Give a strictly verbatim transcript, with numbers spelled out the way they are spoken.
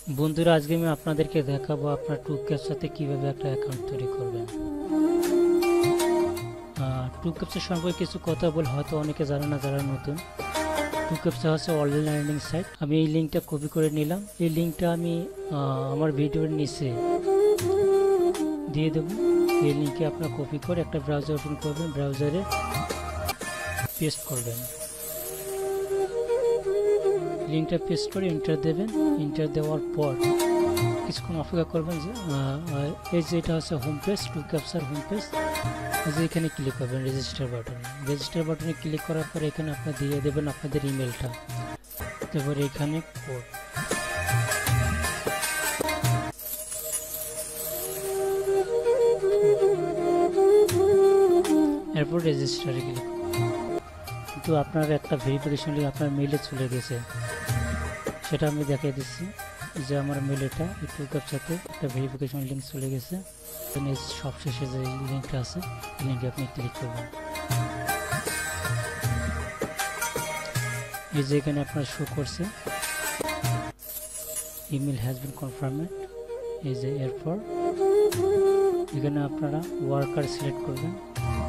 বন্ধুরা, আজকে আমি আপনাদেরকে দেখাবো আপনার টুক্যাপচাতে কিভাবে একটা অ্যাকাউন্ট তৈরি করবেন। টুক্যাপচা সম্পর্কে কিছু কথা বল, হয়তো অনেকে জানে না যারা নতুন। টুক্যাপচা হচ্ছে অনলাইন লার্নিং সাইট। আমি এই লিঙ্কটা কপি করে নিলাম। এই লিঙ্কটা আমি আমার ভিডিওর নিচে দিয়ে দেবো। এই লিঙ্কে আপনার কপি করে একটা ব্রাউজার ওপেন করবেন, ব্রাউজারে পেস্ট করবেন। লিঙ্কটা পেস্ট করে এন্টার দেবেন। এন্টার দেওয়ার পর কিছুক্ষণ অপেক্ষা করবেন। যে এই যে এটা হচ্ছে home page, to capture home page. যে এখানে ক্লিক করবেন রেজিস্টার বাটনে। রেজিস্টার বাটনে ক্লিক করার পর এখানে আপনার দিয়ে দেবেন আপনাদের ইমেলটা। তারপরে এখানে কোড, এরপর রেজিস্টারে ক্লিক। কিন্তু আপনার একটা ভেরিফিকেশন লিঙ্ক আপনার মেইলে চলে গেছে, সেটা আমি দেখিয়ে দিচ্ছি। যে আমার মেল এটা টুক্যাপচাতে একটা ভেরিফিকেশন লিঙ্ক চলে গেছে। সবশেষে যে লিঙ্কটা আছে এই লিঙ্কে আপনি ক্লিক করবেন। এই যে এখানে আপনার শো করছে ইমেল হ্যাজ বিন কনফার্মেড। এই যে এরপর এখানে আপনারা ওয়ার্কার সিলেক্ট করবেন।